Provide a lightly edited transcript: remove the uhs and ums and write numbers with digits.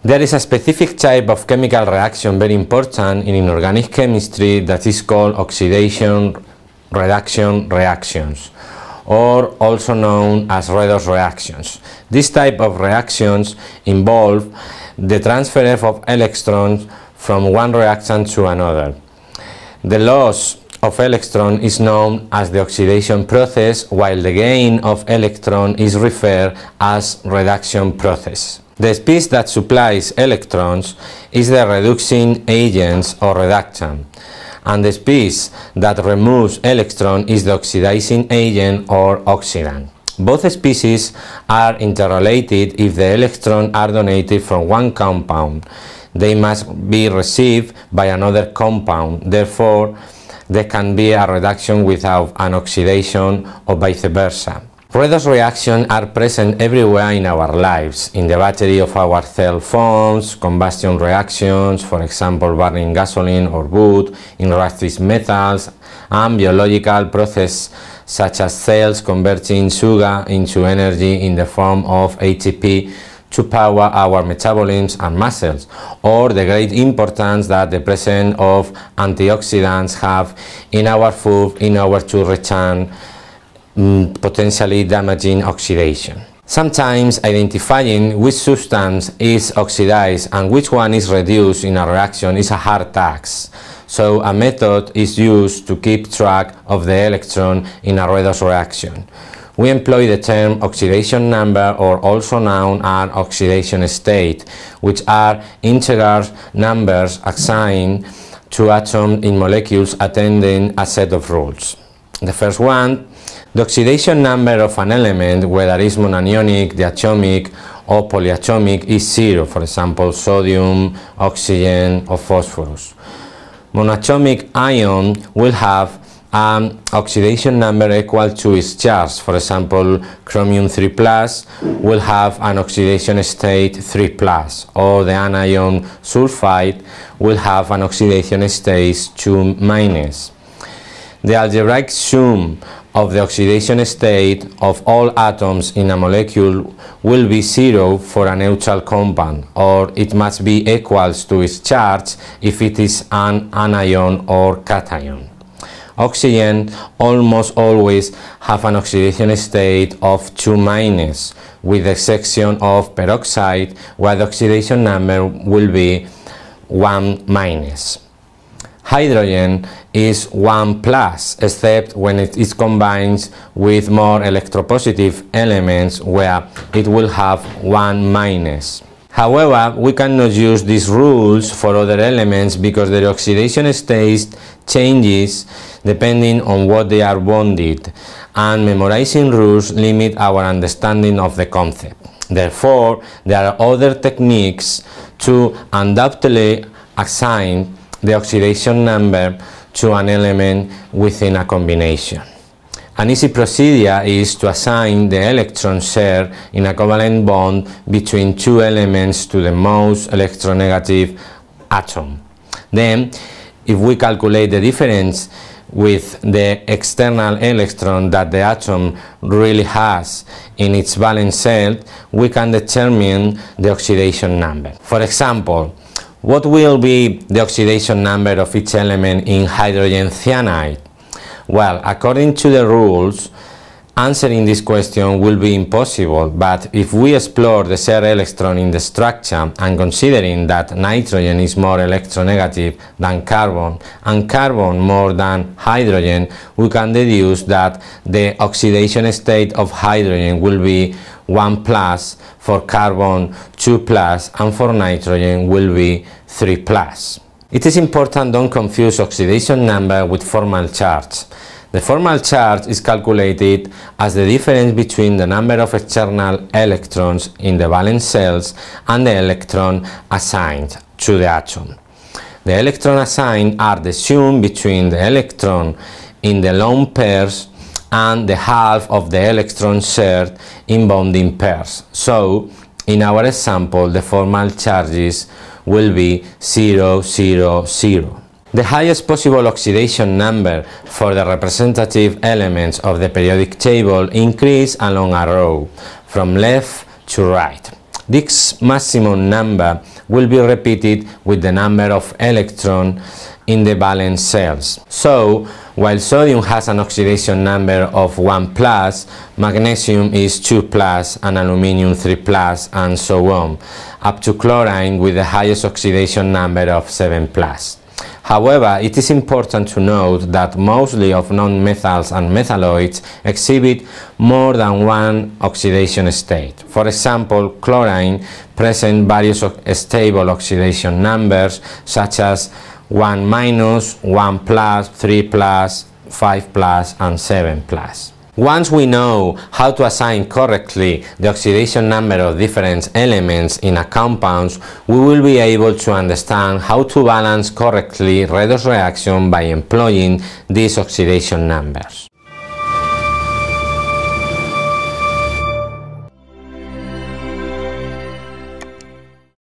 There is a specific type of chemical reaction very important in inorganic chemistry that is called oxidation reduction reactions, or also known as redox reactions. This type of reactions involve the transfer of electrons from one reactant to another. The loss of electron is known as the oxidation process, while the gain of electron is referred as reduction process. The species that supplies electrons is the reducing agent or reductant, and the species that removes electron is the oxidizing agent or oxidant. Both species are interrelated. If the electrons are donated from one compound, they must be received by another compound. Therefore, there can be a reduction without an oxidation, or vice versa. Redox reactions are present everywhere in our lives, in the battery of our cell phones, combustion reactions, for example burning gasoline or wood, in reactive metals, and biological processes such as cells converting sugar into energy in the form of ATP to power our metabolism and muscles, or the great importance that the presence of antioxidants have in our food in order to return potentially damaging oxidation. Sometimes identifying which substance is oxidized and which one is reduced in a reaction is a hard task. So a method is used to keep track of the electron in a redox reaction. We employ the term oxidation number, or also known as oxidation state, which are integer numbers assigned to atoms in molecules attending a set of rules. The first one, the oxidation number of an element, whether it's monanionic, diatomic, or polyatomic, is 0, for example sodium, oxygen, or phosphorus. Monatomic ion will have an oxidation number equal to its charge. For example, chromium 3+ will have an oxidation state 3+, or the anion sulfide will have an oxidation state 2-. The algebraic sum of the oxidation state of all atoms in a molecule will be 0 for a neutral compound, or it must be equal to its charge if it is an anion or cation. Oxygen almost always have an oxidation state of 2-, with the exception of peroxide, where the oxidation number will be 1-. Hydrogen is 1+, except when it is combined with more electropositive elements, where it will have 1-. However, we cannot use these rules for other elements because their oxidation state changes depending on what they are bonded, and memorizing rules limit our understanding of the concept. Therefore, there are other techniques to undoubtedly assign the oxidation number to an element within a combination. An easy procedure is to assign the electron share in a covalent bond between two elements to the most electronegative atom. Then, if we calculate the difference with the external electron that the atom really has in its valence shell, we can determine the oxidation number. For example, what will be the oxidation number of each element in hydrogen cyanide? Well, according to the rules, answering this question will be impossible, but if we explore the shared electron in the structure and considering that nitrogen is more electronegative than carbon and carbon more than hydrogen, we can deduce that the oxidation state of hydrogen will be 1+, for carbon 2+, and for nitrogen will be 3+. It is important don't confuse oxidation number with formal charge. The formal charge is calculated as the difference between the number of external electrons in the valence shells and the electron assigned to the atom. The electron assigned are the sum between the electron in the lone pairs and the half of the electrons shared in bonding pairs. So, in our example, the formal charges will be 0, 0, 0. The highest possible oxidation number for the representative elements of the periodic table increase along a row, from left to right. this maximum number will be repeated with the number of electrons in the valence cells. So, while sodium has an oxidation number of 1 plus, magnesium is 2 plus, and aluminium 3 plus, and so on, up to chlorine with the highest oxidation number of 7 plus. However, it is important to note that mostly of non-methyls and metalloids exhibit more than one oxidation state. For example, chlorine presents various stable oxidation numbers such as 1 minus, 1 plus, 3 plus, 5 plus, and 7 plus. Once we know how to assign correctly the oxidation number of different elements in a compound, we will be able to understand how to balance correctly redox reaction by employing these oxidation numbers.